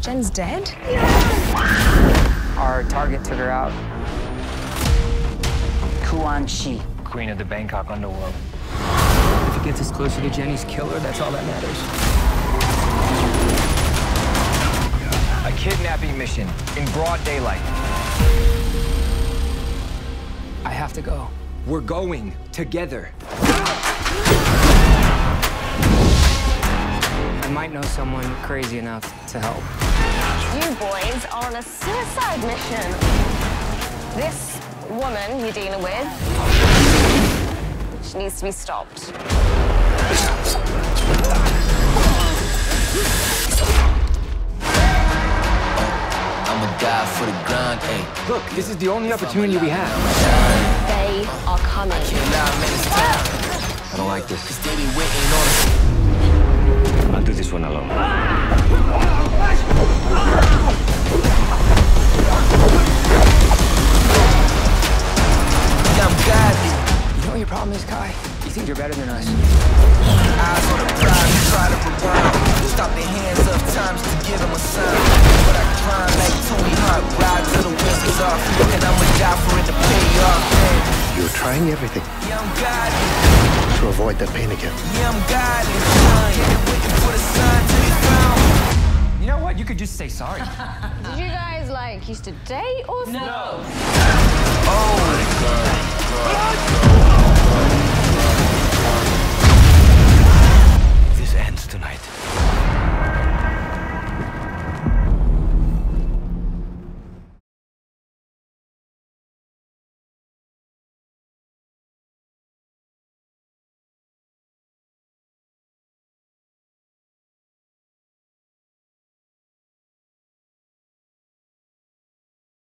Jen's dead? Our target took her out. Kuan Shi, queen of the Bangkok underworld. If it gets us closer to Jenny's killer, that's all that matters. A kidnapping mission in broad daylight. I have to go. We're going together. I might know someone crazy enough to help. You boys are on a suicide mission. This woman you're dealing with, she needs to be stopped. I'ma die for the grind, ayy. Look, this is the only opportunity we have. They are coming. I don't like this. They be waiting on us. I'll do this one alone. I'm godly. You know what your problem is, Kai? You think you're better than us. Eyes on the prize, try to rewind. Stop their hands up times to give them a sign. But I grind like Tony Hawk, ride till the wheels is off. And I'ma die for it to pay off. You're trying everything Yeah, I'm godly. to avoid that pain again. Yeah, I'm godly. Waiting for the sign till it's found. You know what? You could just say sorry. Did you guys, like, used to date or something? No. This ends tonight.